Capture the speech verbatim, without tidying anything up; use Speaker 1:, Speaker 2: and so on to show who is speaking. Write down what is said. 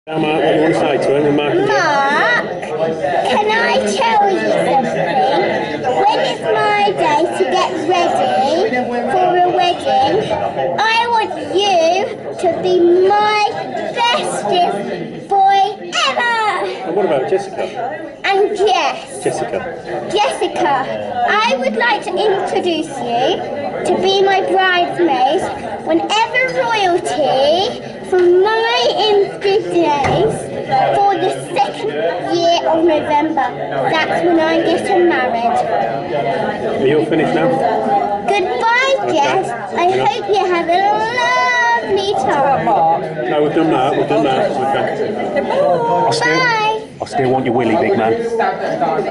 Speaker 1: Now, Mark, what do you want to say to him? And Mark,
Speaker 2: Mark, can I tell you something? When it's my day to get ready for a wedding, I want you to be my bestest boy ever!
Speaker 1: and what about Jessica?
Speaker 2: And yes,
Speaker 1: Jessica.
Speaker 2: Jessica, I would like to introduce you to be my bridesmaid whenever royalty for my Insta days for the second year of November. That's when I'm getting married.
Speaker 1: Are you all finished now?
Speaker 2: Goodbye, Jess. I hope you have a lovely time.
Speaker 1: No, we've done that. We've done that. Okay.
Speaker 3: I still,
Speaker 2: Bye.
Speaker 3: I still want your willy, big man.